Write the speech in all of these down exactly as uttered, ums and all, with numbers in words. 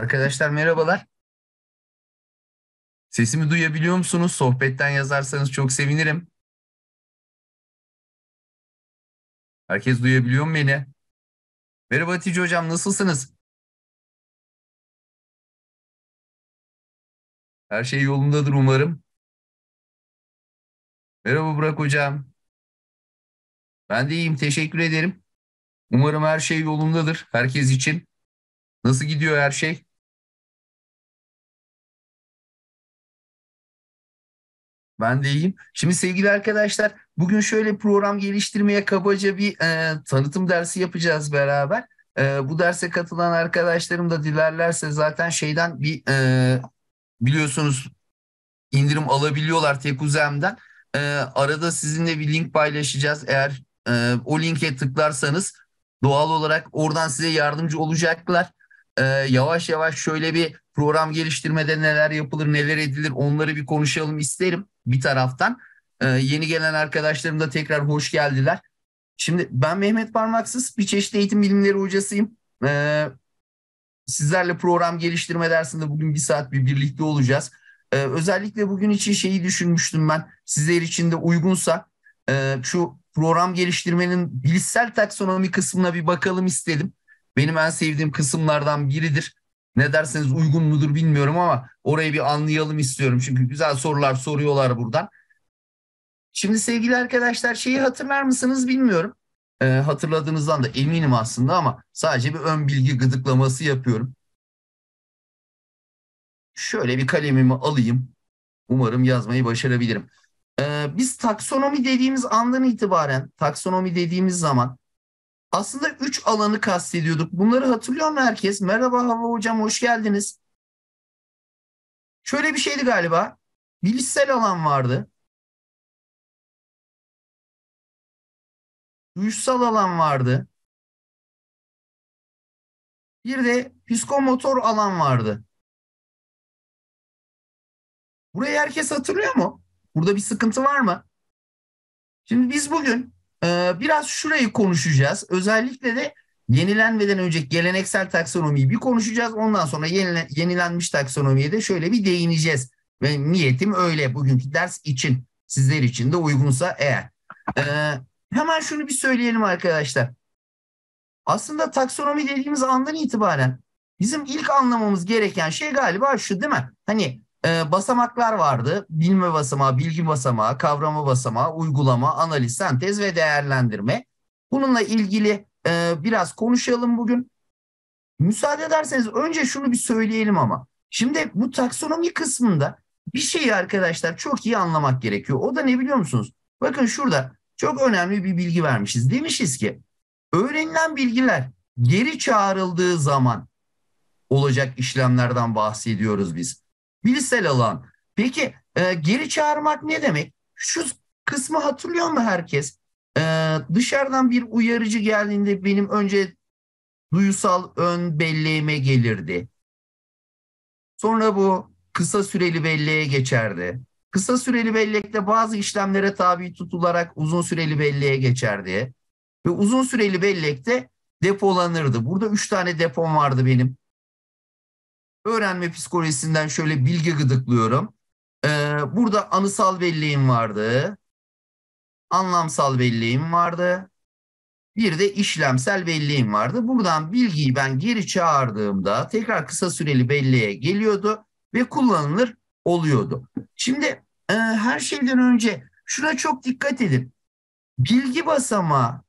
Arkadaşlar merhabalar. Sesimi duyabiliyor musunuz? Sohbetten yazarsanız çok sevinirim. Herkes duyabiliyor mu beni? Merhaba Hatice Hocam, nasılsınız? Her şey yolundadır umarım. Merhaba Burak Hocam. Ben de iyiyim, teşekkür ederim. Umarım her şey yolundadır herkes için. Nasıl gidiyor her şey? Ben de iyiyim. Şimdi sevgili arkadaşlar, bugün şöyle program geliştirmeye kabaca bir e, tanıtım dersi yapacağız beraber. E, bu derse katılan arkadaşlarım da dilerlerse zaten şeyden bir e, biliyorsunuz indirim alabiliyorlar Tekuzem'den. Ee, arada sizinle bir link paylaşacağız. Eğer e, o linke tıklarsanız doğal olarak oradan size yardımcı olacaklar. Ee, yavaş yavaş şöyle bir program geliştirmede neler yapılır, neler edilir onları bir konuşalım isterim bir taraftan. Ee, yeni gelen arkadaşlarım da tekrar hoş geldiler. Şimdi ben Mehmet Parmaksız bir çeşit eğitim bilimleri hocasıyım. Ee, Sizlerle program geliştirme dersinde bugün bir saat bir birlikte olacağız. Ee, özellikle bugün için şeyi düşünmüştüm ben. Sizler için de uygunsa e, şu program geliştirmenin bilişsel taksonomi kısmına bir bakalım istedim. Benim en sevdiğim kısımlardan biridir. Ne derseniz uygun mudur bilmiyorum ama orayı bir anlayalım istiyorum. Çünkü güzel sorular soruyorlar buradan. Şimdi sevgili arkadaşlar şeyi hatırlar mısınız bilmiyorum. Ee, hatırladığınızdan da eminim aslında ama sadece bir ön bilgi gıdıklaması yapıyorum. Şöyle bir kalemimi alayım. Umarım yazmayı başarabilirim. Ee, biz taksonomi dediğimiz andan itibaren, taksonomi dediğimiz zaman aslında üç alanı kastediyorduk. Bunları hatırlıyor mu herkes? Merhaba Hava Hocam, hoş geldiniz. Şöyle bir şeydi galiba. Bilişsel alan vardı, duyuşsal alan vardı, bir de psikomotor alan vardı. Burayı herkes hatırlıyor mu? Burada bir sıkıntı var mı? Şimdi biz bugün e, biraz şurayı konuşacağız. Özellikle de yenilenmeden önceki geleneksel taksonomiyi bir konuşacağız. Ondan sonra yenile, yenilenmiş taksonomiye de şöyle bir değineceğiz. Ve niyetim öyle bugünkü ders için, sizler için de uygunsa eğer. E, Hemen şunu bir söyleyelim arkadaşlar. Aslında taksonomi dediğimiz andan itibaren bizim ilk anlamamız gereken şey galiba şu değil mi? Hani e, basamaklar vardı. Bilme basamağı, bilgi basamağı, kavrama basamağı, uygulama, analiz, sentez ve değerlendirme. Bununla ilgili e, biraz konuşalım bugün. Müsaade ederseniz önce şunu bir söyleyelim ama. Şimdi bu taksonomi kısmında bir şeyi arkadaşlar çok iyi anlamak gerekiyor. O da ne biliyor musunuz? Bakın şurada çok önemli bir bilgi vermişiz. Demişiz ki öğrenilen bilgiler geri çağrıldığı zaman olacak işlemlerden bahsediyoruz biz. Bilişsel alan. Peki e, geri çağırmak ne demek? Şu kısmı hatırlıyor mu herkes? E, dışarıdan bir uyarıcı geldiğinde benim önce duyusal ön belleğime gelirdi. Sonra bu kısa süreli belleğe geçerdi. Kısa süreli bellekte bazı işlemlere tabi tutularak uzun süreli belleğe geçerdi. Ve uzun süreli bellekte depolanırdı. Burada üç tane depom vardı benim. Öğrenme psikolojisinden şöyle bilgi gıdıklıyorum. Ee, burada anısal belleğim vardı. Anlamsal belleğim vardı. Bir de işlemsel belleğim vardı. Buradan bilgiyi ben geri çağırdığımda tekrar kısa süreli belleğe geliyordu ve kullanılır oluyordu. Şimdi e, her şeyden önce şuna çok dikkat edin. Bilgi basamağı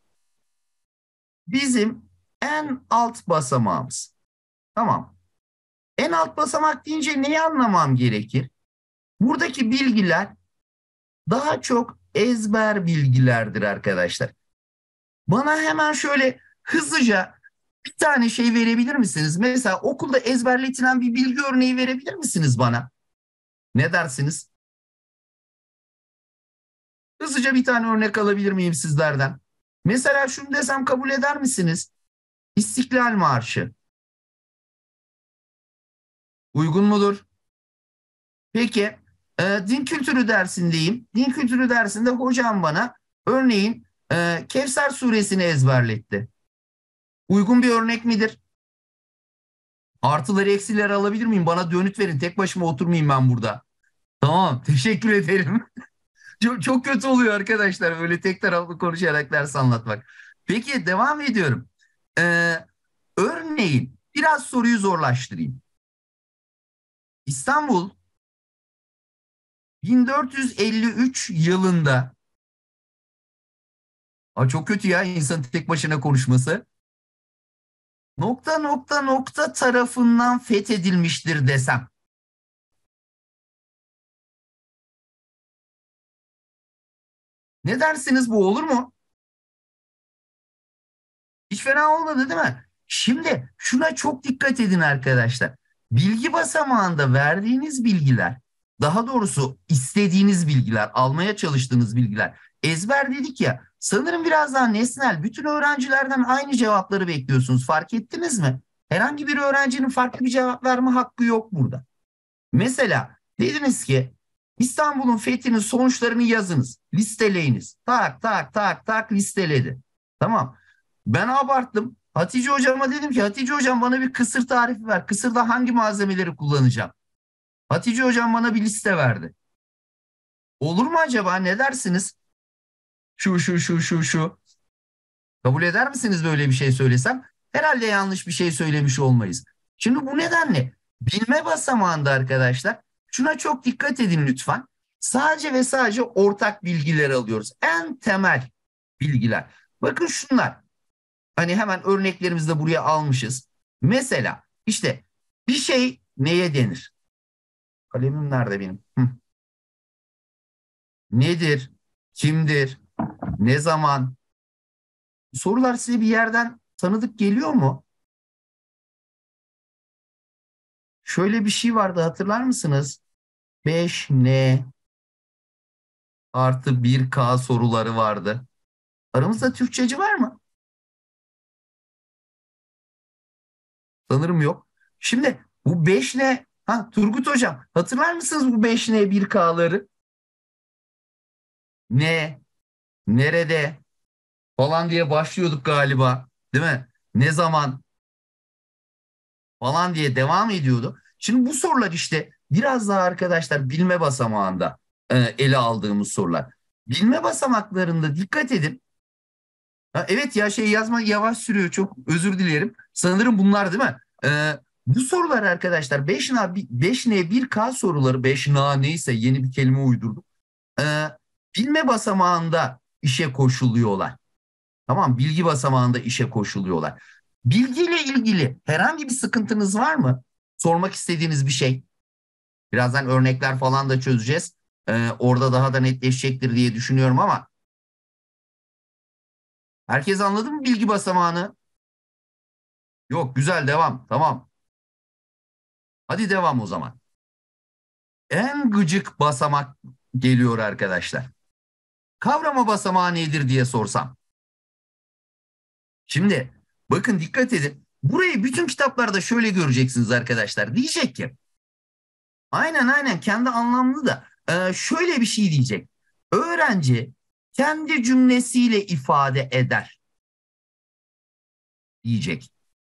bizim en alt basamağımız. Tamam. En alt basamak deyince neyi anlamam gerekir? Buradaki bilgiler daha çok ezber bilgilerdir arkadaşlar. Bana hemen şöyle hızlıca bir tane şey verebilir misiniz? Mesela okulda ezberletilen bir bilgi örneği verebilir misiniz bana? Ne dersiniz? Hızlıca bir tane örnek alabilir miyim sizlerden? Mesela şunu desem kabul eder misiniz? İstiklal Marşı. Uygun mudur? Peki, e, din kültürü dersindeyim. Din kültürü dersinde hocam bana örneğin e, Kevser suresini ezberletti. Uygun bir örnek midir? Artıları eksileri alabilir miyim? Bana dönüt verin. Tek başıma oturmayayım ben burada. Tamam, teşekkür ederim. Çok, çok kötü oluyor arkadaşlar böyle tek taraflı konuşarak ders anlatmak. Peki devam ediyorum. Ee, Örneğin biraz soruyu zorlaştırayım. İstanbul bin dört yüz elli üç yılında, aa, çok kötü ya insanın tek başına konuşması. Nokta nokta nokta tarafından fethedilmiştir desem. Ne dersiniz, bu olur mu? Hiç fena olmadı değil mi? Şimdi şuna çok dikkat edin arkadaşlar. Bilgi basamağında verdiğiniz bilgiler, daha doğrusu istediğiniz bilgiler, almaya çalıştığınız bilgiler, ezber dedik ya, sanırım biraz daha nesnel. Bütün öğrencilerden aynı cevapları bekliyorsunuz. Fark ettiniz mi? Herhangi bir öğrencinin farklı bir cevap verme hakkı yok burada. Mesela dediniz ki İstanbul'un fethinin sonuçlarını yazınız, listeleyiniz. Tak tak tak tak listeledi. Tamam. Ben abarttım. Hatice hocama dedim ki Hatice hocam bana bir kısır tarifi ver. Kısırda hangi malzemeleri kullanacağım? Hatice hocam bana bir liste verdi. Olur mu acaba, ne dersiniz? Şu şu şu şu şu. Kabul eder misiniz böyle bir şey söylesem? Herhalde yanlış bir şey söylemiş olmayız. Şimdi bu nedenle bilme basamağında arkadaşlar şuna çok dikkat edin lütfen. Sadece ve sadece ortak bilgiler alıyoruz. En temel bilgiler. Bakın şunlar. Hani hemen örneklerimizi de buraya almışız. Mesela işte bir şey neye denir? Kalemim nerede benim? Hı. Nedir? Kimdir? Ne zaman? Sorular size bir yerden tanıdık geliyor mu? Şöyle bir şey vardı, hatırlar mısınız? beş n artı bir k soruları vardı. Aramızda Türkçeci var mı? Sanırım yok. Şimdi bu beş n, ha Turgut Hocam hatırlar mısınız bu beş n bir k'ları? Ne, nerede falan diye başlıyorduk galiba, değil mi? Ne zaman falan diye devam ediyordu. Şimdi bu sorular işte biraz daha arkadaşlar bilme basamağında e, ele aldığımız sorular. Bilme basamaklarında dikkat edin. Ha, evet ya şey yazma yavaş sürüyor, çok özür dilerim. Sanırım bunlar değil mi? Ee, Bu sorular arkadaşlar beş n beş n bir k soruları, beş n neyse yeni bir kelime uydurdum. Ee, Bilme basamağında işe koşuluyorlar. Tamam, bilgi basamağında işe koşuluyorlar. Bilgiyle ilgili herhangi bir sıkıntınız var mı? Sormak istediğiniz bir şey. Birazdan örnekler falan da çözeceğiz. Ee, orada daha da netleşecektir diye düşünüyorum ama herkes anladı mı bilgi basamağını? Yok, güzel, devam. Tamam. Hadi devam o zaman. En gıcık basamak geliyor arkadaşlar. Kavrama basamağı nedir diye sorsam. Şimdi bakın dikkat edin. Burayı bütün kitaplarda şöyle göreceksiniz arkadaşlar. Diyecek ki aynen aynen kendi anlamlı da e, şöyle bir şey diyecek. Öğrenci kendi cümlesiyle ifade eder diyecek.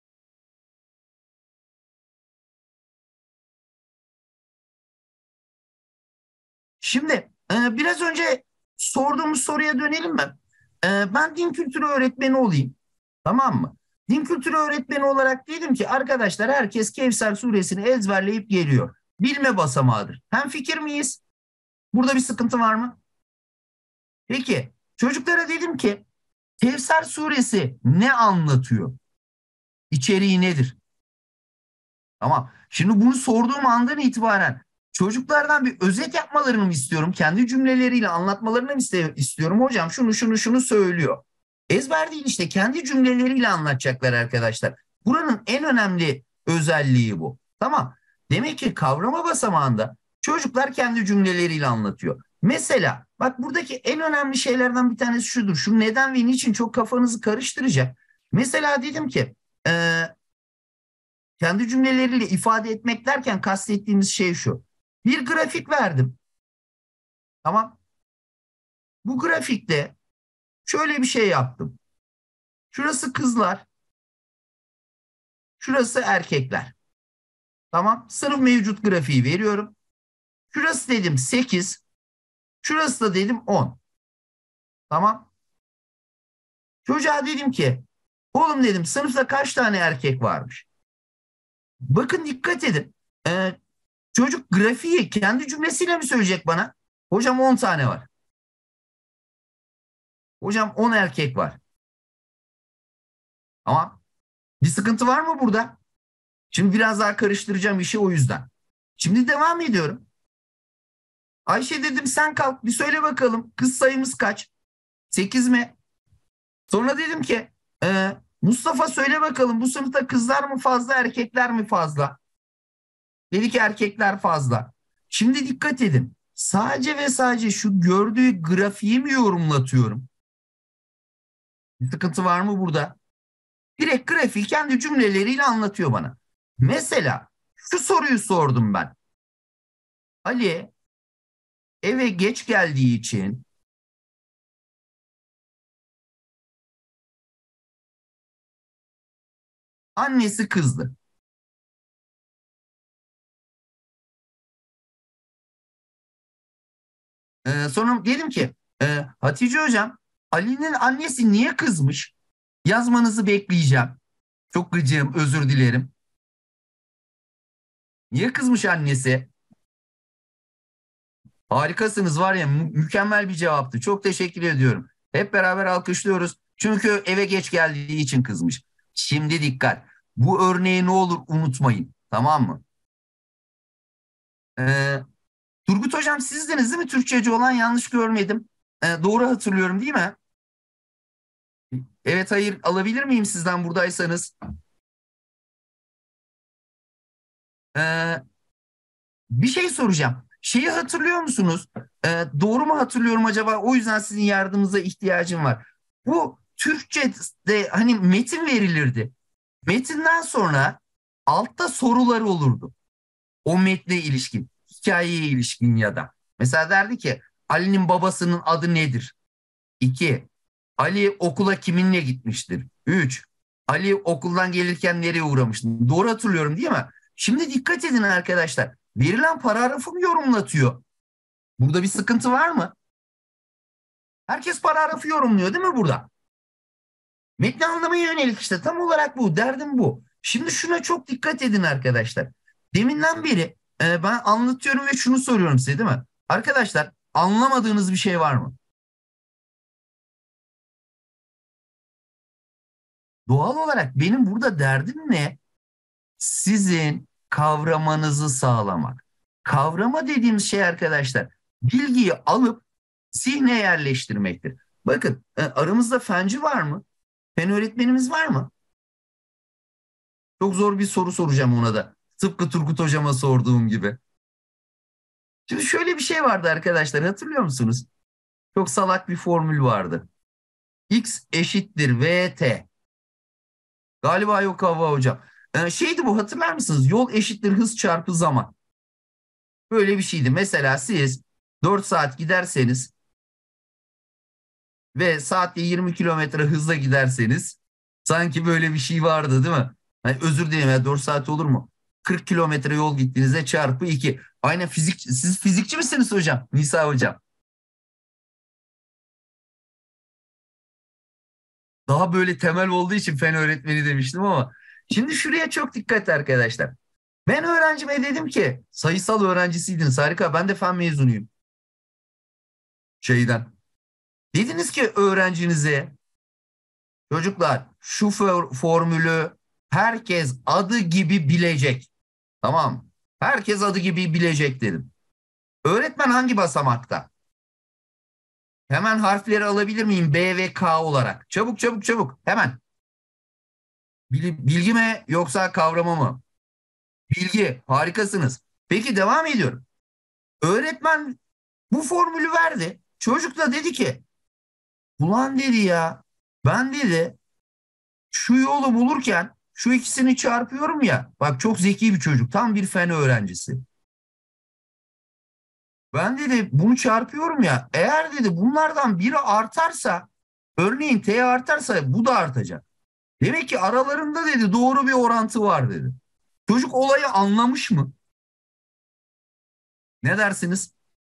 Şimdi e, biraz önce sorduğumuz soruya dönelim mi? E, ben din kültürü öğretmeni olayım. Tamam mı? Din kültürü öğretmeni olarak dedim ki arkadaşlar herkes Kevser suresini ezberleyip geliyor. Bilme basamağıdır. Hem fikir miyiz? Burada bir sıkıntı var mı? Peki çocuklara dedim ki Kevser suresi ne anlatıyor? İçeriği nedir? Tamam. Şimdi bunu sorduğum andan itibaren çocuklardan bir özet yapmalarını mı istiyorum? Kendi cümleleriyle anlatmalarını mı istiyorum? Hocam şunu şunu şunu söylüyor. Ezber değil işte, kendi cümleleriyle anlatacaklar arkadaşlar. Buranın en önemli özelliği bu. Tamam. Demek ki kavrama basamağında çocuklar kendi cümleleriyle anlatıyor. Mesela bak buradaki en önemli şeylerden bir tanesi şudur. Şu neden ve niçin çok kafanızı karıştıracak. Mesela dedim ki e, kendi cümleleriyle ifade etmek derken kastettiğimiz şey şu. Bir grafik verdim. Tamam. Bu grafikte şöyle bir şey yaptım. Şurası kızlar, şurası erkekler. Tamam. Sınıf mevcut grafiği veriyorum. Şurası dedim sekiz. Şurası da dedim on. Tamam. Çocuğa dedim ki oğlum dedim sınıfta kaç tane erkek varmış? Bakın dikkat edin. Ee, çocuk grafiği kendi cümlesiyle mi söyleyecek bana? Hocam on tane var. Hocam on erkek var. Ama bir sıkıntı var mı burada? Şimdi biraz daha karıştıracağım işi o yüzden. Şimdi devam ediyorum. Ayşe dedim sen kalk bir söyle bakalım kız sayımız kaç? Sekiz mi? Sonra dedim ki e, Mustafa söyle bakalım bu sınıfta kızlar mı fazla erkekler mi fazla? Dedi ki erkekler fazla. Şimdi dikkat edin. Sadece ve sadece şu gördüğü grafiği mi yorumlatıyorum? Bir sıkıntı var mı burada? Direkt grafiği kendi cümleleriyle anlatıyor bana. Mesela şu soruyu sordum ben. Ali eve geç geldiği için annesi kızdı. Ee, sonra dedim ki e, Hatice hocam Ali'nin annesi niye kızmış? Yazmanızı bekleyeceğim. Çok gıcığım özür dilerim. Niye kızmış annesi? Harikasınız var ya mü- mükemmel bir cevaptı. Çok teşekkür ediyorum. Hep beraber alkışlıyoruz. Çünkü eve geç geldiği için kızmış. Şimdi dikkat. Bu örneği ne olur unutmayın. Tamam mı? Ee, Turgut hocam sizdiniz değil mi? Türkçeci olan yanlış görmedim. Ee, doğru hatırlıyorum değil mi? Evet hayır alabilir miyim sizden buradaysanız? Ee, bir şey soracağım. Şeyi hatırlıyor musunuz? Ee, doğru mu hatırlıyorum acaba? O yüzden sizin yardımınıza ihtiyacım var. Bu Türkçe'de hani metin verilirdi. Metinden sonra altta sorular olurdu. O metne ilişkin, hikayeye ilişkin ya da. Mesela derdi ki Ali'nin babasının adı nedir? İki, Ali okula kiminle gitmiştir? Üç, Ali okuldan gelirken nereye uğramıştır? Doğru hatırlıyorum değil mi? Şimdi dikkat edin arkadaşlar. Verilen paragrafı mı yorumlatıyor? Burada bir sıkıntı var mı? Herkes paragrafı yorumluyor değil mi burada? Metni anlamaya yönelik işte tam olarak bu. Derdim bu. Şimdi şuna çok dikkat edin arkadaşlar. Deminden beri e, ben anlatıyorum ve şunu soruyorum size değil mi? Arkadaşlar anlamadığınız bir şey var mı? Doğal olarak benim burada derdim ne? Sizin kavramanızı sağlamak. Kavrama dediğimiz şey arkadaşlar bilgiyi alıp zihne yerleştirmektir. Bakın e, aramızda fenci var mı? Fen öğretmenimiz var mı? Çok zor bir soru soracağım ona da. Tıpkı Turgut hocama sorduğum gibi. Şimdi şöyle bir şey vardı arkadaşlar hatırlıyor musunuz? Çok salak bir formül vardı. X eşittir V T. Galiba yok hava hocam. Ee, şeydi bu hatırlar mısınız? Yol eşittir hız çarpı zaman. Böyle bir şeydi. Mesela siz dört saat giderseniz ve saatte yirmi kilometre hızla giderseniz sanki böyle bir şey vardı değil mi? Hani özür dilerim ya dört saat olur mu? kırk kilometre yol gittiğinizde çarpı iki. Aynen fizik, siz fizikçi misiniz hocam? Nisa hocam. Daha böyle temel olduğu için fen öğretmeni demiştim ama. Şimdi şuraya çok dikkat arkadaşlar. Ben öğrencime dedim ki sayısal öğrencisiydiniz harika ben de fen mezunuyum şeyden. Dediniz ki öğrencinize çocuklar şu for- formülü herkes adı gibi bilecek. Tamam. Herkes adı gibi bilecek dedim. Öğretmen hangi basamakta? Hemen harfleri alabilir miyim B ve K olarak? Çabuk çabuk çabuk hemen. Bilgi mi yoksa kavrama mı? Bilgi. Harikasınız. Peki devam ediyorum. Öğretmen bu formülü verdi. Çocuk da dedi ki ulan dedi ya ben dedi şu yolu bulurken şu ikisini çarpıyorum ya. Bak çok zeki bir çocuk. Tam bir fen öğrencisi. Ben dedi bunu çarpıyorum ya. Eğer dedi bunlardan biri artarsa örneğin T artarsa bu da artacak. Demek ki aralarında dedi doğru bir orantı var dedi. Çocuk olayı anlamış mı? Ne dersiniz?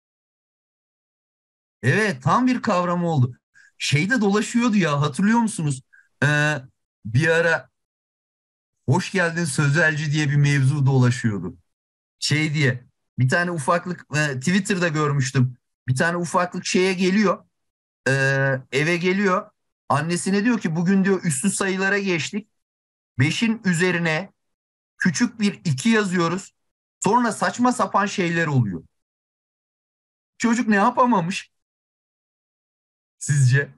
Evet, tam bir kavram oldu. Şeyde dolaşıyordu ya, hatırlıyor musunuz? Ee, bir ara hoş geldin sözelci diye bir mevzu dolaşıyordu. Şey diye bir tane ufaklık e, Twitter'da görmüştüm. Bir tane ufaklık şeye geliyor, e, eve geliyor. Annesine diyor ki bugün diyor üslü sayılara geçtik. Beşin üzerine küçük bir iki yazıyoruz. Sonra saçma sapan şeyler oluyor. Çocuk ne yapamamış sizce?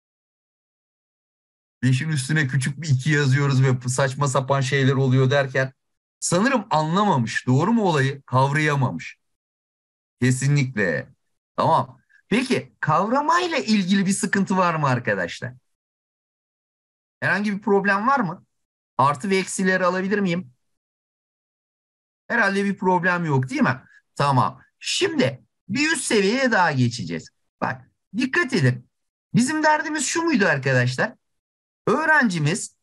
Beşin üstüne küçük bir iki yazıyoruz ve saçma sapan şeyler oluyor derken sanırım anlamamış. Doğru mu olayı? Kavrayamamış. Kesinlikle. Tamam. Peki kavramayla ilgili bir sıkıntı var mı arkadaşlar? Herhangi bir problem var mı? Artı ve eksileri alabilir miyim? Herhalde bir problem yok değil mi? Tamam. Şimdi bir üst seviyeye daha geçeceğiz. Bak dikkat edin. Bizim derdimiz şu muydu arkadaşlar? Öğrencimiz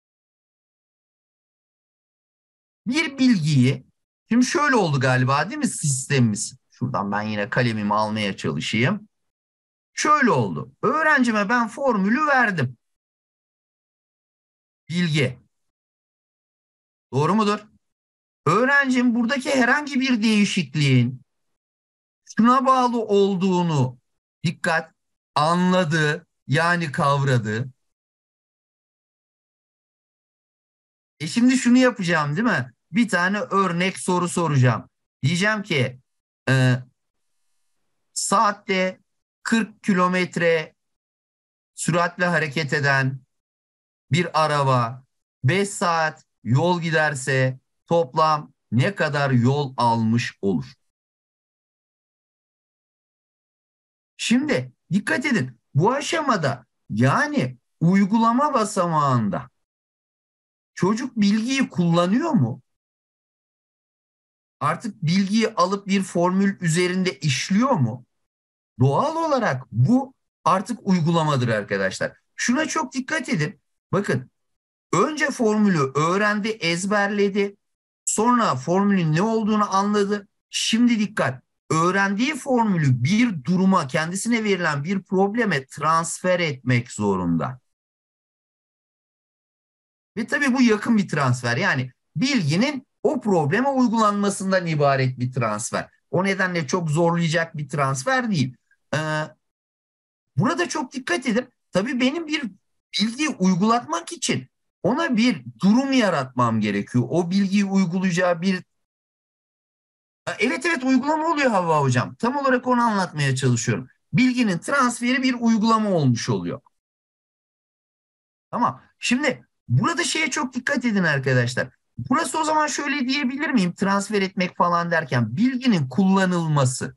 bir bilgiyi, şimdi şöyle oldu galiba değil mi sistemimiz? Şuradan ben yine kalemimi almaya çalışayım. Şöyle oldu. Öğrencime ben formülü verdim. Bilgi. Doğru mudur? Öğrencim buradaki herhangi bir değişikliğin şuna bağlı olduğunu dikkat anladı, yani kavradı. E şimdi şunu yapacağım değil mi? Bir tane örnek soru soracağım. Diyeceğim ki e, saatte kırk kilometre süratle hareket eden bir araba beş saat yol giderse toplam ne kadar yol almış olur? Şimdi dikkat edin. Bu aşamada yani uygulama basamağında çocuk bilgiyi kullanıyor mu? Artık bilgiyi alıp bir formül üzerinde işliyor mu? Doğal olarak bu artık uygulamadır arkadaşlar. Şuna çok dikkat edin. Bakın önce formülü öğrendi, ezberledi. Sonra formülün ne olduğunu anladı. Şimdi dikkat. Öğrendiği formülü bir duruma, kendisine verilen bir probleme transfer etmek zorunda. Ve tabii bu yakın bir transfer. Yani bilginin o probleme uygulanmasından ibaret bir transfer. O nedenle çok zorlayacak bir transfer değil. Ee, Burada çok dikkat edin. Tabii benim bir bilgiyi uygulatmak için ona bir durum yaratmam gerekiyor. O bilgiyi uygulayacağı bir... Evet evet uygulama oluyor Havva Hocam. Tam olarak onu anlatmaya çalışıyorum. Bilginin transferi bir uygulama olmuş oluyor. Tamam. Şimdi burada şeye çok dikkat edin arkadaşlar. Burası o zaman şöyle diyebilir miyim? Transfer etmek falan derken bilginin kullanılması.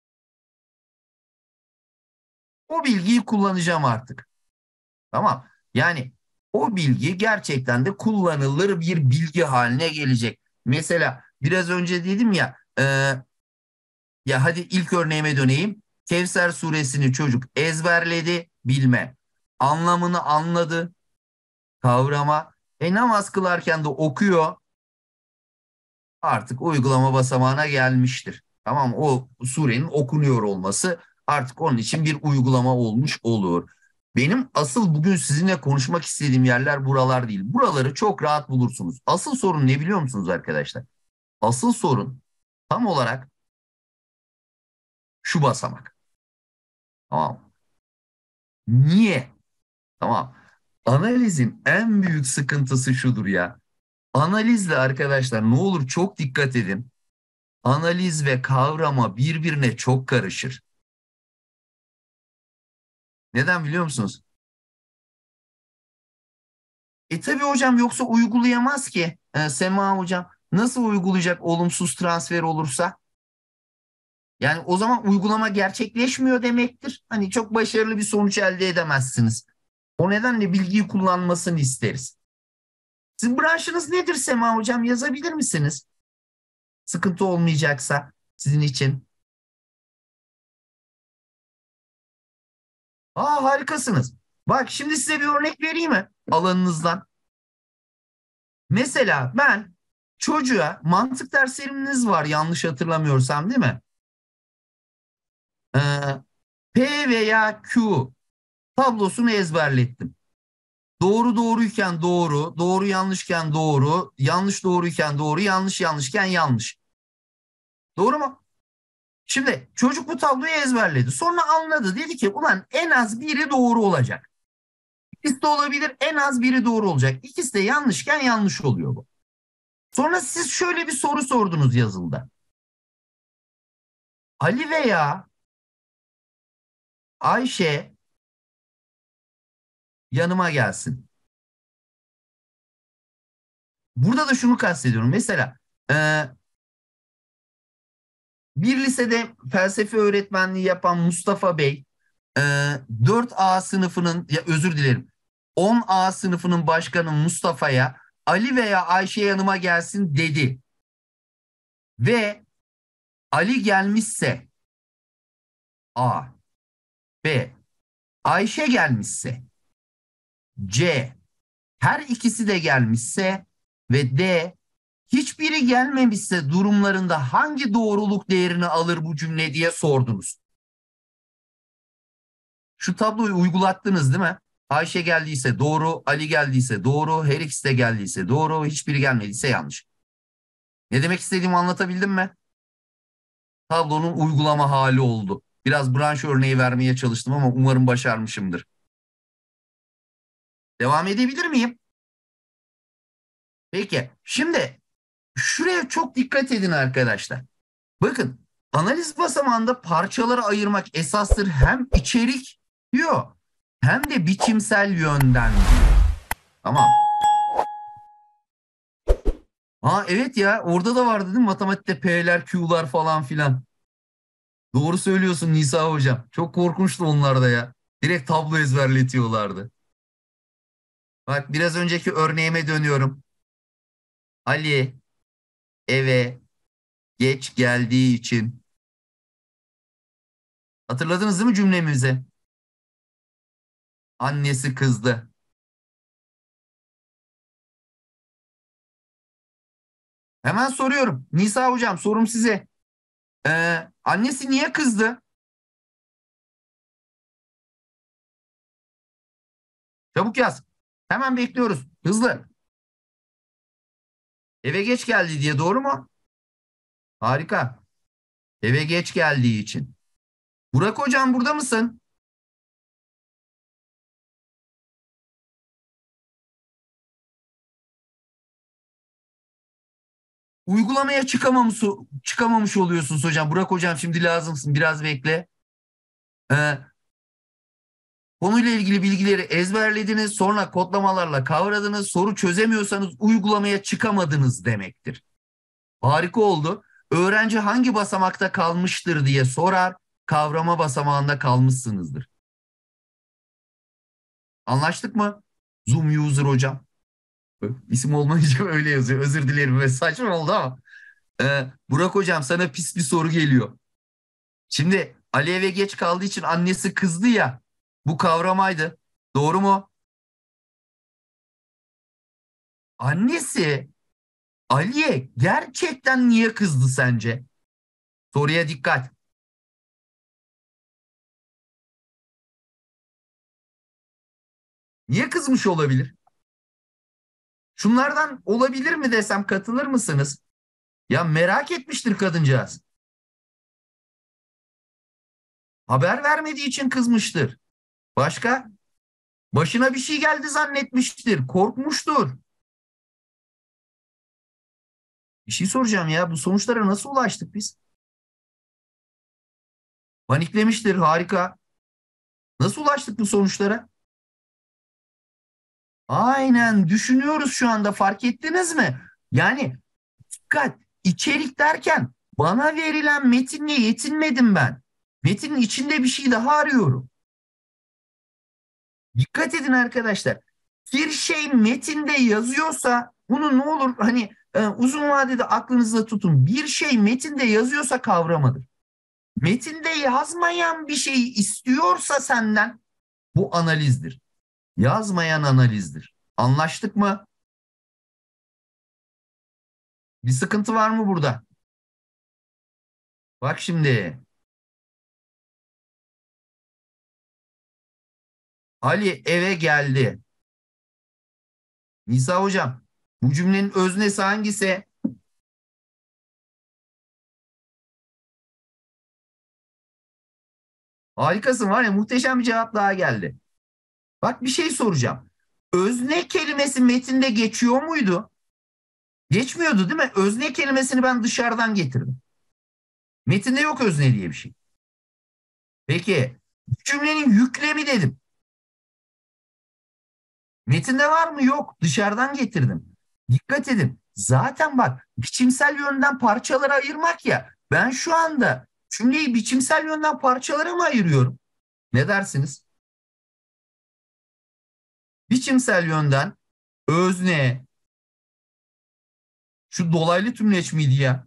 O bilgiyi kullanacağım artık. Tamam. Yani o bilgi gerçekten de kullanılır bir bilgi haline gelecek. Mesela biraz önce dedim ya, e, ya hadi ilk örneğime döneyim. Kevser suresini çocuk ezberledi, bilme. Anlamını anladı, kavrama. E namaz kılarken de okuyor, artık uygulama basamağına gelmiştir. Tamam, o surenin okunuyor olması artık onun için bir uygulama olmuş olur. Benim asıl bugün sizinle konuşmak istediğim yerler buralar değil. Buraları çok rahat bulursunuz. Asıl sorun ne biliyor musunuz arkadaşlar? Asıl sorun tam olarak şu basamak. Tamam. Niye? Tamam. Analizin en büyük sıkıntısı şudur ya. Analizle arkadaşlar ne olur çok dikkat edin. Analiz ve kavrama birbirine çok karışır. Neden biliyor musunuz? E tabii hocam, yoksa uygulayamaz ki. E, Sema hocam nasıl uygulayacak olumsuz transfer olursa? Yani o zaman uygulama gerçekleşmiyor demektir. Hani çok başarılı bir sonuç elde edemezsiniz. O nedenle bilgiyi kullanmasını isteriz. Sizin branşınız nedir Sema hocam, yazabilir misiniz? Sıkıntı olmayacaksa sizin için. Aa, harikasınız. Bak şimdi size bir örnek vereyim mi alanınızdan? Mesela ben çocuğa mantık dersleriniz var yanlış hatırlamıyorsam değil mi? Ee, P veya Q tablosunu ezberlettim. Doğru doğruyken doğru, doğru yanlışken doğru, yanlış doğruyken doğru, yanlış yanlışken yanlış. Doğru mu? Şimdi çocuk bu tabloyu ezberledi. Sonra anladı. Dedi ki ulan en az biri doğru olacak. İkisi de olabilir, en az biri doğru olacak. İkisi de yanlışken yanlış oluyor bu. Sonra siz şöyle bir soru sordunuz yazılda. Ali veya Ayşe yanıma gelsin. Burada da şunu kastediyorum. Mesela e, bir lisede felsefe öğretmenliği yapan Mustafa Bey e, dört A sınıfının, ya özür dilerim, on A sınıfının başkanı Mustafa'ya Ali veya Ayşe yanıma gelsin dedi. Ve Ali gelmişse A, B, Ayşe gelmişse C, her ikisi de gelmişse ve D, hiçbiri gelmemişse durumlarında hangi doğruluk değerini alır bu cümle diye sordunuz. Şu tabloyu uygulattınız değil mi? Ayşe geldiyse doğru, Ali geldiyse doğru, her ikisi de geldiyse doğru, hiçbiri gelmediyse yanlış. Ne demek istediğimi anlatabildim mi? Tablonun uygulama hali oldu. Biraz branş örneği vermeye çalıştım ama umarım başarmışımdır. Devam edebilir miyim? Peki, şimdi şuraya çok dikkat edin arkadaşlar. Bakın, analiz basamağında parçalara ayırmak esastır, hem içerik diyor hem de biçimsel yönden diyor. Tamam. Ha evet ya, orada da vardı değil mi? Matematikte P'ler, Q'lar falan filan. Doğru söylüyorsun Nisa hocam. Çok korkunçtu onlar da ya. Direkt tablo ezberletiyorlardı. Bak biraz önceki örneğime dönüyorum. Ali eve geç geldiği için. Hatırladınız değil mi cümlemizi? Annesi kızdı. Hemen soruyorum. Nisa hocam, sorum size. Ee, annesi niye kızdı? Çabuk yaz. Hemen bekliyoruz. Hızlı. Eve geç geldi diye, doğru mu? Harika. Eve geç geldiği için. Burak hocam, burada mısın? Uygulamaya çıkamamış, çıkamamış oluyorsunuz hocam. Burak hocam, şimdi lazımsın. Biraz bekle. Ee, konuyla ilgili bilgileri ezberlediniz. Sonra kodlamalarla kavradınız. Soru çözemiyorsanız uygulamaya çıkamadınız demektir. Harika oldu. Öğrenci hangi basamakta kalmıştır diye sorar. Kavrama basamağında kalmışsınızdır. Anlaştık mı? Zoom user hocam. İsim olmayınca öyle yazıyor. Özür dilerim ve saçma oldu ama. Ee, Burak hocam, sana pis bir soru geliyor. Şimdi Ali eve geç kaldığı için annesi kızdı ya. Bu kavramaydı. Doğru mu? Annesi Ali'ye gerçekten niye kızdı sence? Soruya dikkat. Niye kızmış olabilir? Şunlardan olabilir mi desem katılır mısınız? Ya merak etmiştir kadıncağız. Haber vermediği için kızmıştır. Başka? Başına bir şey geldi zannetmiştir. Korkmuştur. Bir şey soracağım ya. Bu sonuçlara nasıl ulaştık biz? Paniklemiştir. Harika. Nasıl ulaştık bu sonuçlara? Aynen düşünüyoruz şu anda, fark ettiniz mi? Yani dikkat, içerik derken bana verilen metinle yetinmedim ben. Metinin içinde bir şey daha arıyorum. Dikkat edin arkadaşlar. Bir şey metinde yazıyorsa bunu ne olur hani e, uzun vadede aklınızda tutun. Bir şey metinde yazıyorsa kavramadır. Metinde yazmayan bir şey istiyorsa senden, bu analizdir. Yazmayan analizdir. Anlaştık mı? Bir sıkıntı var mı burada? Bak şimdi. Ali eve geldi. Nisa hocam, bu cümlenin öznesi hangisi? Harikasın, var ya, muhteşem bir cevap daha geldi. Bak, bir şey soracağım. Özne kelimesi metinde geçiyor muydu? Geçmiyordu değil mi? Özne kelimesini ben dışarıdan getirdim. Metinde yok özne diye bir şey. Peki bu cümlenin yüklemi dedim. Metinde var mı? Yok. Dışarıdan getirdim. Dikkat edin. Zaten bak, biçimsel yönden parçalara ayırmak ya. Ben şu anda cümleyi biçimsel yönden parçalara mı ayırıyorum? Ne dersiniz? Biçimsel yönden özne, şu dolaylı tümleç miydi ya?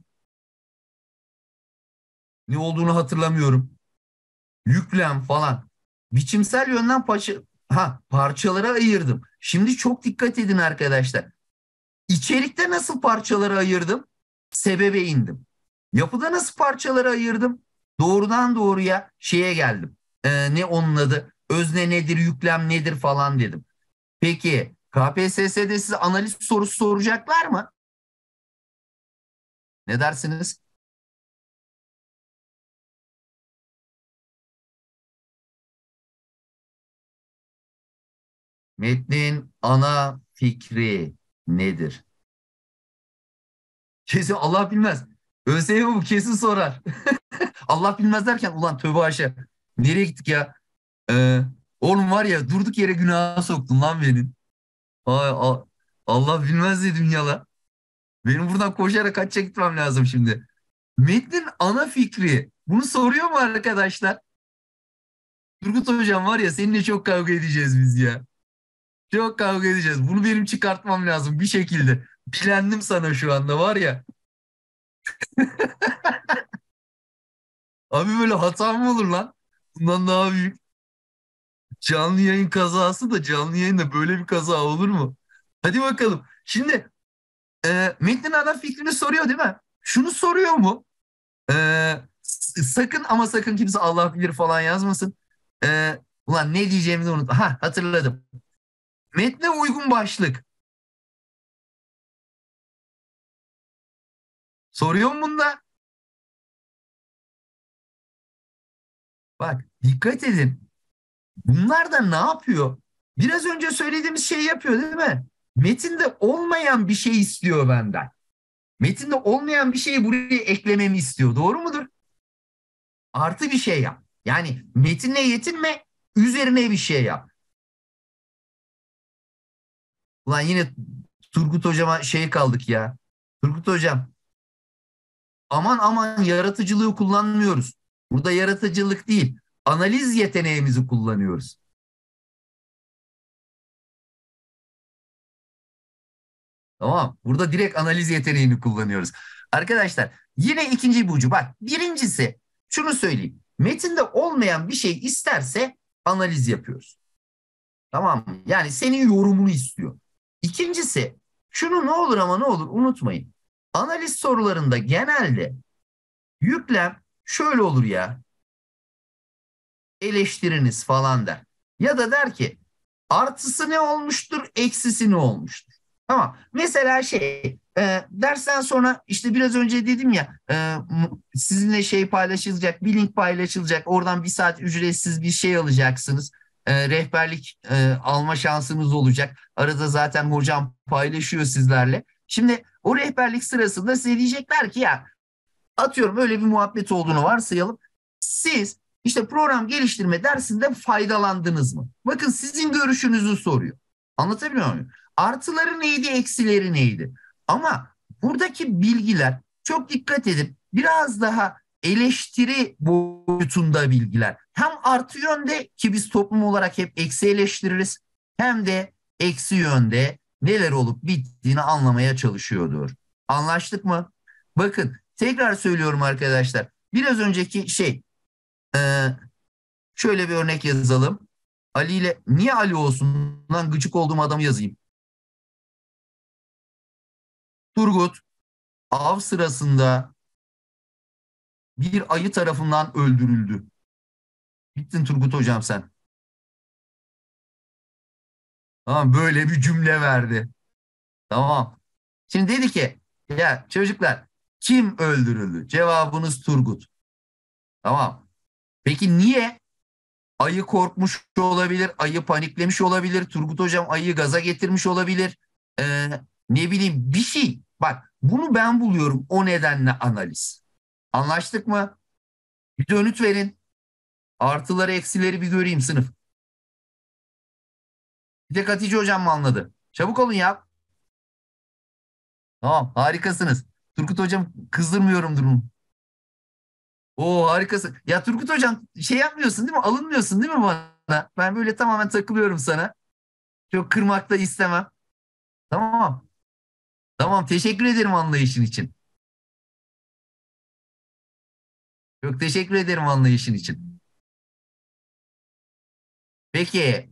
Ne olduğunu hatırlamıyorum. Yüklem falan. Biçimsel yönden parça, ha, parçalara ayırdım. Şimdi çok dikkat edin arkadaşlar. İçerikte nasıl parçalara ayırdım? Sebebe indim. Yapıda nasıl parçalara ayırdım? Doğrudan doğruya şeye geldim. Ee, ne onun adı? Özne nedir, yüklem nedir falan dedim. Peki K P S S'de size analiz sorusu soracaklar mı? Ne dersiniz? Metnin ana fikri nedir? Kesin Allah bilmez. ÖSYM bu kesin sorar. Allah bilmez derken ulan tövbe haşa. Nereye gittik ya? Ee, oğlum var ya, durduk yere günaha soktun lan beni. Ay, a- Allah bilmez dedim yala. Benim buradan koşarak kaçça gitmem lazım şimdi. Metnin ana fikri. Bunu soruyor mu arkadaşlar? Turgut hocam var ya, seninle çok kavga edeceğiz biz ya. Çok kavga edeceğiz. Bunu benim çıkartmam lazım bir şekilde. Bilendim sana şu anda var ya. Abi böyle hata mı olur lan? Bundan daha büyük. Canlı yayın kazası da canlı yayında böyle bir kaza olur mu? Hadi bakalım. Şimdi e, metnin ana fikrini soruyor değil mi? Şunu soruyor mu? E, sakın ama sakın kimse Allah bilir falan yazmasın. E, ulan ne diyeceğimi de unuttum. Ha, hatırladım. Metne uygun başlık. Soruyor mu bunda? Bak dikkat edin. Bunlar da ne yapıyor? Biraz önce söylediğimiz şeyi yapıyor değil mi? Metinde olmayan bir şey istiyor benden. Metinde olmayan bir şeyi buraya eklememi istiyor. Doğru mudur? Artı bir şey yap. Yani metinle yetinme, üzerine bir şey yap. Ulan yine Turgut hocama şey kaldık ya. Turgut hocam, aman aman, yaratıcılığı kullanmıyoruz. Burada yaratıcılık değil, analiz yeteneğimizi kullanıyoruz. Tamam. Burada direkt analiz yeteneğini kullanıyoruz. Arkadaşlar yine ikinci ipucu. Bak, birincisi şunu söyleyeyim. Metinde olmayan bir şey isterse analiz yapıyoruz. Tamam mı? Yani senin yorumunu istiyor. İkincisi, şunu ne olur ama ne olur unutmayın. Analiz sorularında genelde yüklem şöyle olur ya, eleştiriniz falan der. Ya da der ki artısı ne olmuştur, eksisi ne olmuştur. Tamam. Mesela şey, e, dersten sonra işte biraz önce dedim ya, e, sizinle şey paylaşılacak, bir link paylaşılacak. Oradan bir saat ücretsiz bir şey alacaksınız. E, rehberlik e, alma şansınız olacak. Arada zaten hocam paylaşıyor sizlerle. Şimdi o rehberlik sırasında size diyecekler ki ya, atıyorum öyle bir muhabbet olduğunu varsayalım. Siz işte program geliştirme dersinde faydalandınız mı? Bakın sizin görüşünüzü soruyor. Anlatabiliyor muyum? Artıları neydi, eksileri neydi? Ama buradaki bilgiler, çok dikkat edin, biraz daha eleştiri boyutunda bilgiler. Hem artı yönde, ki biz toplum olarak hep eksi eleştiririz, hem de eksi yönde neler olup bittiğini anlamaya çalışıyordur. Anlaştık mı? Bakın tekrar söylüyorum arkadaşlar. Biraz önceki şey, e, şöyle bir örnek yazalım. Ali ile niye Ali olsun lan, gıcık olduğum adamı yazayım. Turgut, av sırasında bir ayı tarafından öldürüldü. Bittin Turgut hocam sen. Tamam, böyle bir cümle verdi. Tamam. Şimdi dedi ki ya çocuklar, kim öldürüldü? Cevabınız Turgut. Tamam. Peki niye? Ayı korkmuş olabilir, ayı paniklemiş olabilir, Turgut hocam ayıyı gaza getirmiş olabilir. Ee, ne bileyim bir şey. Bak bunu ben buluyorum, o nedenle analiz. Anlaştık mı? Bir dönüt verin. Artıları eksileri bir göreyim sınıf. Bir tek Hatice hocam mı anladı? Çabuk olun ya. Tamam, harikasınız. Turgut hocam kızdırmıyorum durumu. Oo, harikasın. Ya Turgut hocam şey yapmıyorsun değil mi? Alınmıyorsun değil mi bana? Ben böyle tamamen takılıyorum sana. Çok kırmak da istemem. Tamam. Tamam, teşekkür ederim anlayışın için. Çok teşekkür ederim anlayışın için. Peki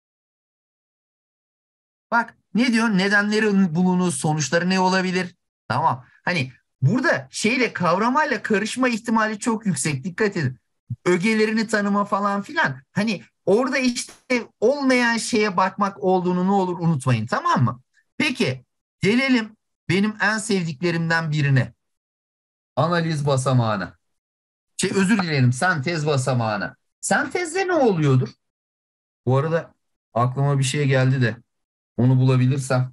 bak ne diyor? Nedenleri bulunur, sonuçları ne olabilir? Tamam. Hani burada şeyle kavramayla karışma ihtimali çok yüksek. Dikkat edin. Ögelerini tanıma falan filan. Hani orada işte olmayan şeye bakmak olduğunu ne olur unutmayın, tamam mı? Peki gelelim benim en sevdiklerimden birine. Analiz basamağına. Şey, özür dilerim, sentez basamağına. Sentezde ne oluyordur? Bu arada aklıma bir şey geldi de onu bulabilirsem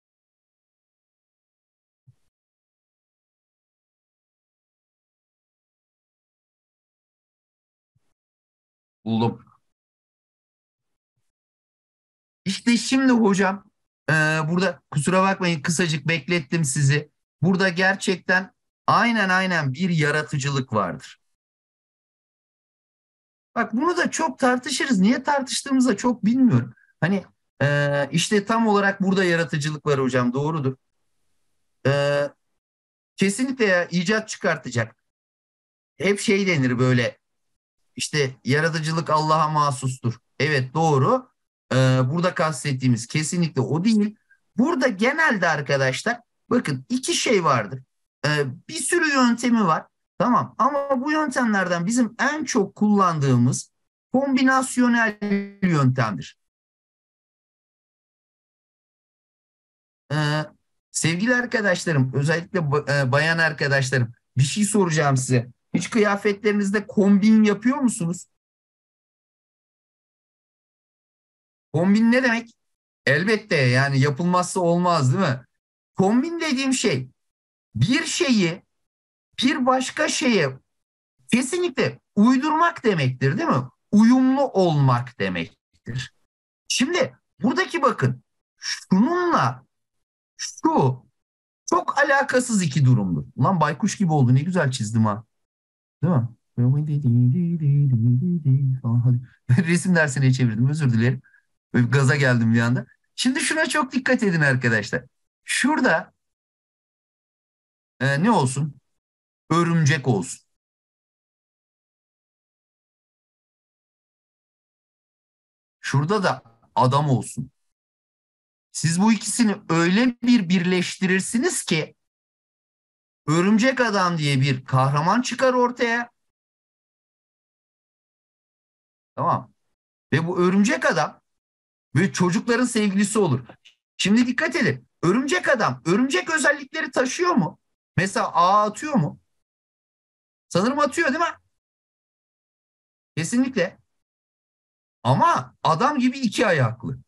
buldum. İşte şimdi hocam, e, burada kusura bakmayın kısacık beklettim sizi. Burada gerçekten aynen aynen bir yaratıcılık vardır. Bak bunu da çok tartışırız. Niye tartıştığımızı da çok bilmiyorum. Hani e, işte tam olarak burada yaratıcılık var hocam, doğrudur. E, kesinlikle ya, icat çıkartacak. Hep şey denir böyle. İşte yaratıcılık Allah'a mahsustur. Evet, doğru. Ee, burada kastettiğimiz kesinlikle o değil. Burada genelde arkadaşlar bakın iki şey vardır. Ee, bir sürü yöntemi var. Tamam, ama bu yöntemlerden bizim en çok kullandığımız kombinasyonel yöntemdir. Ee, sevgili arkadaşlarım, özellikle ba- e, bayan arkadaşlarım, bir şey soracağım size. Hiç kıyafetlerinizde kombin yapıyor musunuz? Kombin ne demek? Elbette, yani yapılmazsa olmaz değil mi? Kombin dediğim şey bir şeyi bir başka şeye kesinlikle uydurmak demektir değil mi? Uyumlu olmak demektir. Şimdi buradaki bakın şununla şu çok alakasız iki durumdur. Ulan baykuş gibi oldu, ne güzel çizdim ha. Değil mi? Falan, hadi. Resim dersine çevirdim, özür dilerim. Böyle gaza geldim bir anda. Şimdi şuna çok dikkat edin arkadaşlar. Şurada e, ne olsun? Örümcek olsun. Şurada da adam olsun. Siz bu ikisini öyle bir birleştirirsiniz ki örümcek adam diye bir kahraman çıkar ortaya. Tamam. Ve bu örümcek adam ve çocukların sevgilisi olur. Şimdi dikkat edin. Örümcek adam örümcek özellikleri taşıyor mu? Mesela ağ atıyor mu? Sanırım atıyor değil mi? Kesinlikle. Ama adam gibi iki ayaklı.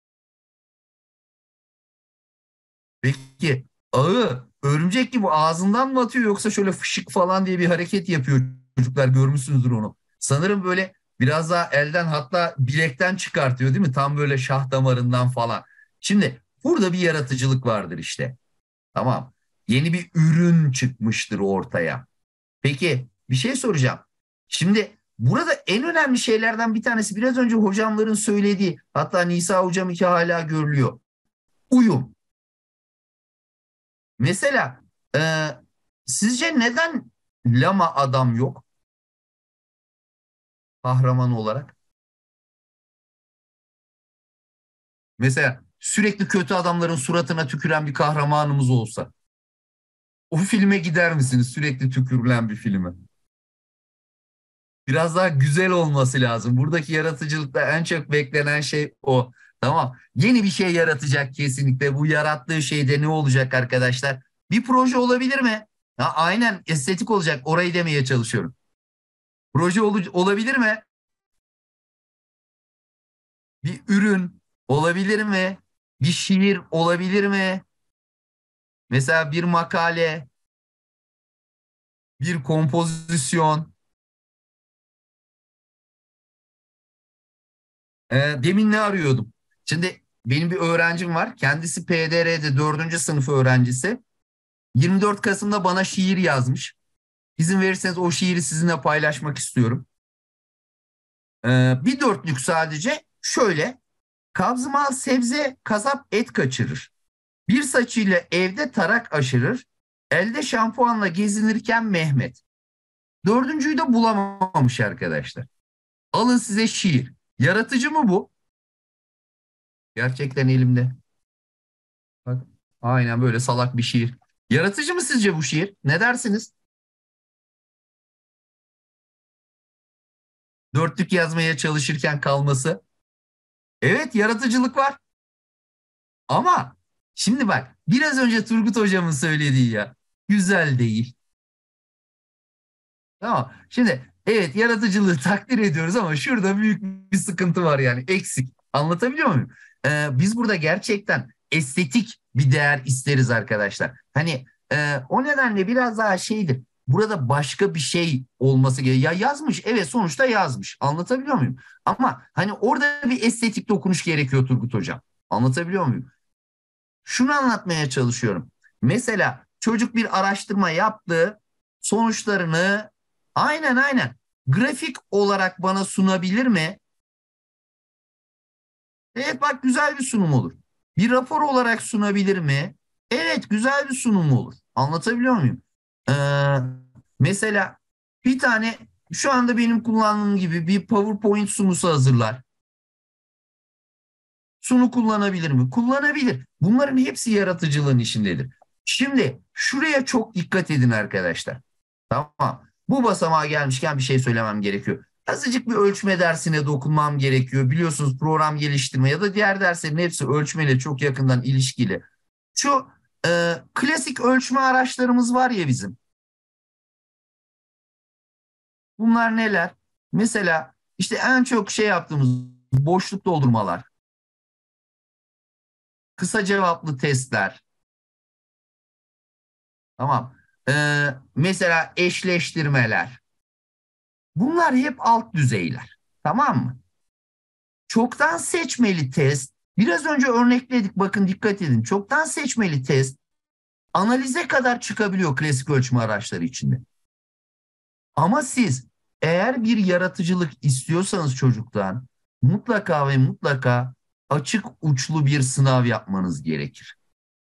Peki ağı örümcek gibi ağzından mı atıyor, yoksa şöyle fışık falan diye bir hareket yapıyor, çocuklar görmüşsünüzdür onu. Sanırım böyle biraz daha elden, hatta bilekten çıkartıyor değil mi? Tam böyle şah damarından falan. Şimdi burada bir yaratıcılık vardır işte. Tamam. Yeni bir ürün çıkmıştır ortaya. Peki bir şey soracağım. Şimdi burada en önemli şeylerden bir tanesi biraz önce hocamların söylediği, hatta Nisa hocam iki hala görülüyor. Uyum. Mesela e, sizce neden lama adam yok kahraman olarak? Mesela sürekli kötü adamların suratına tüküren bir kahramanımız olsa. O filme gider misiniz? Sürekli tükürülen bir filmi. Biraz daha güzel olması lazım. Buradaki yaratıcılıkta en çok beklenen şey o. Tamam. Yeni bir şey yaratacak kesinlikle. Bu yarattığı şeyde ne olacak arkadaşlar? Bir proje olabilir mi? Ha, aynen estetik olacak. Orayı demeye çalışıyorum. Proje ol- olabilir mi? Bir ürün olabilir mi? Bir şiir olabilir mi? Mesela bir makale, bir kompozisyon. Ee, demin ne arıyordum? Şimdi benim bir öğrencim var. Kendisi P D R'de dördüncü sınıf öğrencisi. yirmi dört Kasım'da bana şiir yazmış. İzin verirseniz o şiiri sizinle paylaşmak istiyorum. Ee, bir dörtlük sadece şöyle. Kabzımal sebze, kasap et kaçırır. Bir saçıyla evde tarak aşırır. Elde şampuanla gezinirken Mehmet. Dördüncüyü de bulamamış arkadaşlar. Alın size şiir. Yaratıcı mı bu? Gerçekten elimde. Bak, aynen böyle salak bir şiir. Yaratıcı mı sizce bu şiir? Ne dersiniz? Dörtlük yazmaya çalışırken kalması. Evet, yaratıcılık var. Ama şimdi bak, biraz önce Turgut hocamın söylediği ya. Güzel değil. Tamam. Şimdi evet, yaratıcılığı takdir ediyoruz ama şurada büyük bir sıkıntı var yani. Eksik. Anlatabiliyor muyum? Ee, biz burada gerçekten estetik bir değer isteriz arkadaşlar. Hani e, o nedenle biraz daha şeydir. Burada başka bir şey olması gerekiyor. Ya yazmış, evet, sonuçta yazmış. Anlatabiliyor muyum? Ama hani orada bir estetik dokunuş gerekiyor Turgut hocam. Anlatabiliyor muyum? Şunu anlatmaya çalışıyorum. Mesela çocuk bir araştırma yaptı, sonuçlarını aynen aynen grafik olarak bana sunabilir mi? Evet, bak, güzel bir sunum olur. Bir rapor olarak sunabilir mi? Evet, güzel bir sunum olur. Anlatabiliyor muyum? Ee, mesela bir tane şu anda benim kullandığım gibi bir PowerPoint sunusu hazırlar. Sunu kullanabilir mi? Kullanabilir. Bunların hepsi yaratıcılığın işindedir. Şimdi şuraya çok dikkat edin arkadaşlar. Tamam. Bu basamağa gelmişken bir şey söylemem gerekiyor. Azıcık bir ölçme dersine dokunmam gerekiyor. Biliyorsunuz program geliştirme ya da diğer derslerin hepsi ölçmeyle çok yakından ilişkili. Şu e, klasik ölçme araçlarımız var ya bizim. Bunlar neler? Mesela işte en çok şey yaptığımız boşluk doldurmalar, kısa cevaplı testler. Tamam. Ee, mesela eşleştirmeler. Bunlar hep alt düzeyler. Tamam mı? Çoktan seçmeli test. Biraz önce örnekledik. Bakın, dikkat edin. Çoktan seçmeli test analize kadar çıkabiliyor klasik ölçme araçları içinde. Ama siz eğer bir yaratıcılık istiyorsanız çocuktan mutlaka ve mutlaka açık uçlu bir sınav yapmanız gerekir.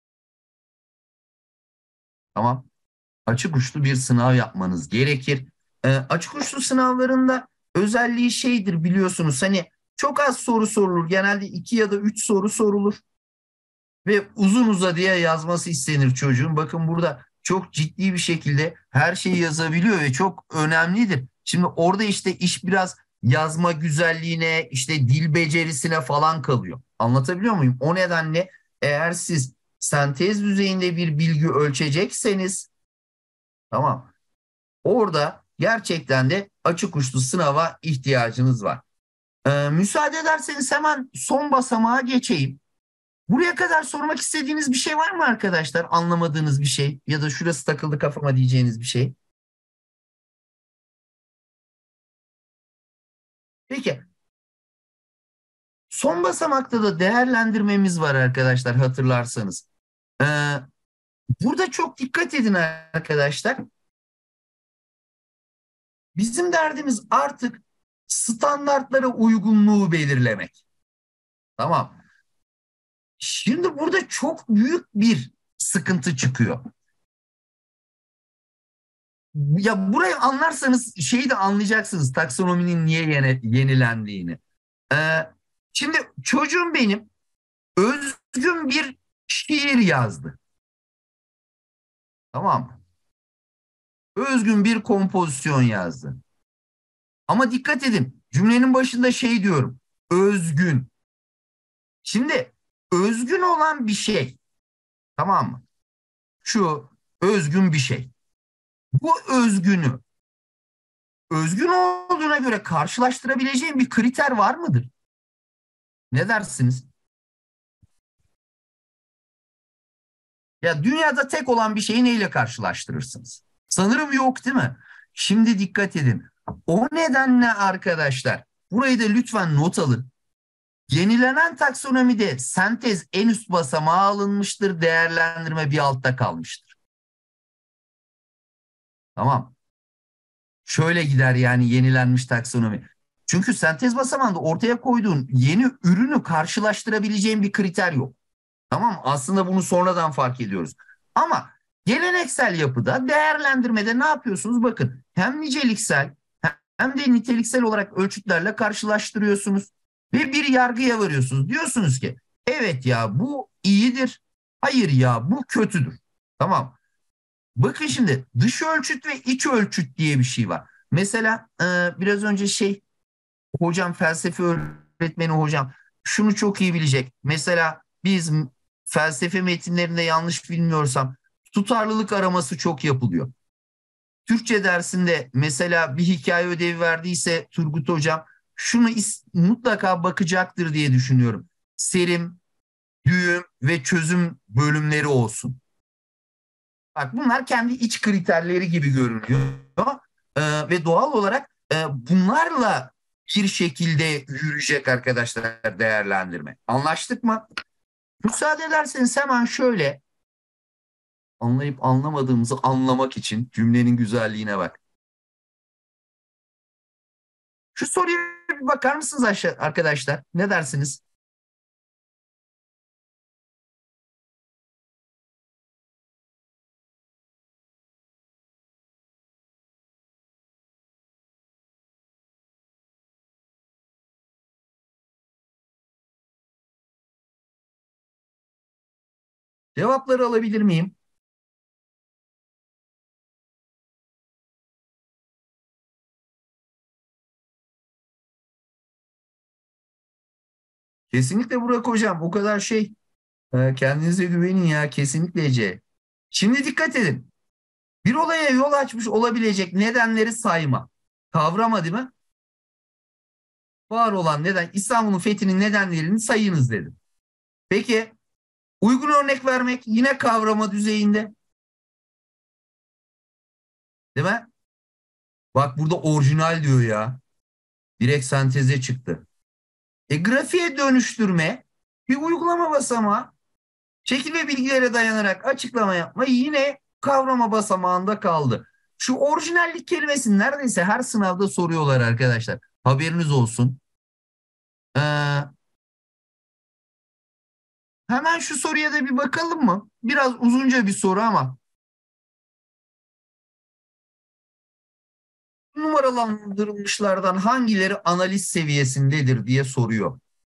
Tamam. Açık uçlu bir sınav yapmanız gerekir. E, açık uçlu sınavlarında özelliği şeydir, biliyorsunuz. Hani çok az soru sorulur. Genelde iki ya da üç soru sorulur. Ve uzun uzadıya yazması istenir çocuğun. Bakın, burada çok ciddi bir şekilde her şeyi yazabiliyor ve çok önemlidir. Şimdi orada işte iş biraz yazma güzelliğine, işte dil becerisine falan kalıyor. Anlatabiliyor muyum? O nedenle eğer siz sentez düzeyinde bir bilgi ölçecekseniz, tamam, orada gerçekten de açık uçlu sınava ihtiyacınız var. Ee, müsaade ederseniz hemen son basamağa geçeyim. Buraya kadar sormak istediğiniz bir şey var mı arkadaşlar? Anlamadığınız bir şey ya da şurası takıldı kafama diyeceğiniz bir şey. Peki, son basamakta da değerlendirmemiz var arkadaşlar, hatırlarsanız. Ee, burada çok dikkat edin arkadaşlar. Bizim derdimiz artık standartlara uygunluğu belirlemek. Tamam. Şimdi burada çok büyük bir sıkıntı çıkıyor. Ya burayı anlarsanız şeyi de anlayacaksınız, taksonominin niye yeni, yenilendiğini. Ee, şimdi çocuğum benim özgün bir şiir yazdı. Tamam mı? Özgün bir kompozisyon yazdı. Ama dikkat edin, cümlenin başında şey diyorum. Özgün. Şimdi özgün olan bir şey, tamam mı? Şu özgün bir şey. Bu özgünü özgün olduğuna göre karşılaştırabileceğim bir kriter var mıdır? Ne dersiniz? Ya dünyada tek olan bir şeyi neyle karşılaştırırsınız? Sanırım yok, değil mi? Şimdi dikkat edin. O nedenle arkadaşlar, burayı da lütfen not alın. Yenilenen taksonomide sentez en üst basamağa alınmıştır, değerlendirme bir altta kalmıştır. Tamam. Şöyle gider yani yenilenmiş taksonomi. Çünkü sentez basamağında ortaya koyduğun yeni ürünü karşılaştırabileceğin bir kriter yok. Tamam, aslında bunu sonradan fark ediyoruz. Ama geleneksel yapıda değerlendirmede ne yapıyorsunuz? Bakın, hem niceliksel hem de niteliksel olarak ölçütlerle karşılaştırıyorsunuz ve bir yargıya varıyorsunuz. Diyorsunuz ki evet ya bu iyidir, hayır ya bu kötüdür. Tamam. Bakın şimdi dış ölçüt ve iç ölçüt diye bir şey var. Mesela e, biraz önce şey hocam, felsefe öğretmeni hocam şunu çok iyi bilecek. Mesela biz felsefe metinlerinde, yanlış bilmiyorsam, tutarlılık araması çok yapılıyor. Türkçe dersinde mesela bir hikaye ödevi verdiyse Turgut hocam şunu is- mutlaka bakacaktır diye düşünüyorum. Serim, düğüm ve çözüm bölümleri olsun. Bak, bunlar kendi iç kriterleri gibi görünüyor. Ee, ve doğal olarak e, bunlarla bir şekilde yürüyecek arkadaşlar değerlendirme. Anlaştık mı? Müsaade ederseniz hemen şöyle anlayıp anlamadığımızı anlamak için cümlenin güzelliğine bak. Şu soruya bir bakar mısınız aşağı, arkadaşlar? Ne dersiniz? Cevapları alabilir miyim? Kesinlikle Burak hocam. O kadar şey. e, Kendinize güvenin ya. Kesinlikle C. Şimdi dikkat edin. Bir olaya yol açmış olabilecek nedenleri sayma. Kavrama, değil mi? Var olan neden, İstanbul'un fethinin nedenlerini sayınız dedim. Peki uygun örnek vermek yine kavrama düzeyinde, değil mi? Bak burada orijinal diyor ya. Direkt senteze çıktı. E grafiğe dönüştürme bir uygulama basamağı. Şekil ve bilgilere dayanarak açıklama yapma yine kavrama basamağında kaldı. Şu orijinallik kelimesini neredeyse her sınavda soruyorlar arkadaşlar. Haberiniz olsun. Ee, Hemen şu soruya da bir bakalım mı? Biraz uzunca bir soru ama numaralandırılmışlardan hangileri analiz seviyesindedir diye soruyor.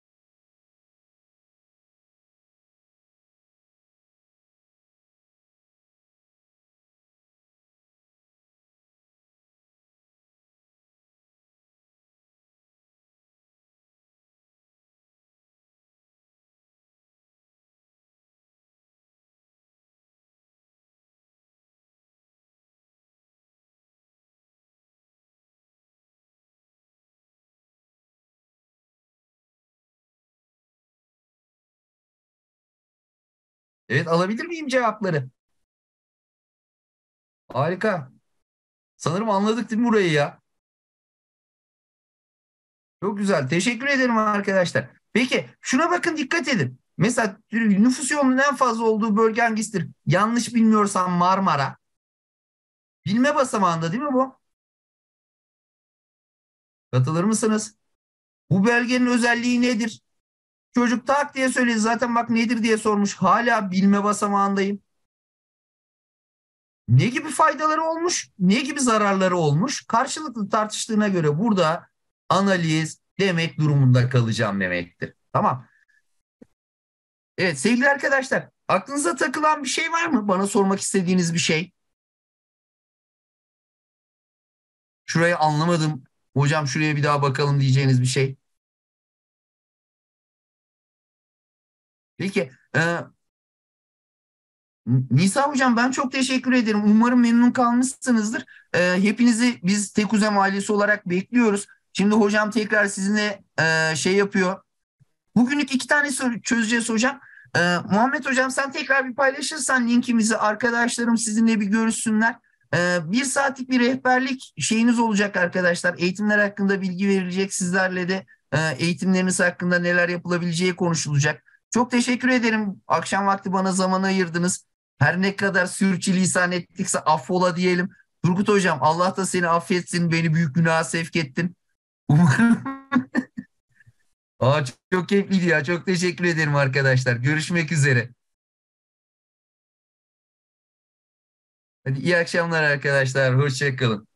Evet, alabilir miyim cevapları? Harika. Sanırım anladık değil mi burayı ya? Çok güzel. Teşekkür ederim arkadaşlar. Peki şuna bakın, dikkat edin. Mesela nüfus yoğunluğunun en fazla olduğu bölge hangisidir? Yanlış bilmiyorsam Marmara. Bilme basamağında değil mi bu? Katılır mısınız? Bu belgenin özelliği nedir? Çocuk tak diye söyledi. Zaten bak nedir diye sormuş. Hala bilme basamağındayım. Ne gibi faydaları olmuş, ne gibi zararları olmuş? Karşılıklı tartıştığına göre burada analiz demek durumunda kalacağım demektir. Tamam. Evet sevgili arkadaşlar, aklınıza takılan bir şey var mı? Bana sormak istediğiniz bir şey. şurayı anlamadım. Hocam şuraya bir daha bakalım diyeceğiniz bir şey. Peki. E, Nisa hocam ben çok teşekkür ederim. Umarım memnun kalmışsınızdır. E, hepinizi biz Tekuzem ailesi olarak bekliyoruz. Şimdi hocam tekrar sizinle e, şey yapıyor. Bugünlük iki tane soru çözeceğiz hocam. Ee, Muhammed hocam sen tekrar bir paylaşırsan linkimizi arkadaşlarım sizinle bir görüşsünler. Ee, bir saatlik bir rehberlik şeyiniz olacak arkadaşlar. Eğitimler hakkında bilgi verilecek sizlerle de e, eğitimleriniz hakkında neler yapılabileceği konuşulacak. Çok teşekkür ederim. Akşam vakti bana zaman ayırdınız. Her ne kadar sürçülisan ettikse affola diyelim. Turgut hocam Allah da seni affetsin. Beni büyük günaha sevk ettin. Umarım Aa, çok, çok keyifliydi ya. Çok teşekkür ederim arkadaşlar. Görüşmek üzere. Hadi iyi akşamlar arkadaşlar. Hoşça kalın.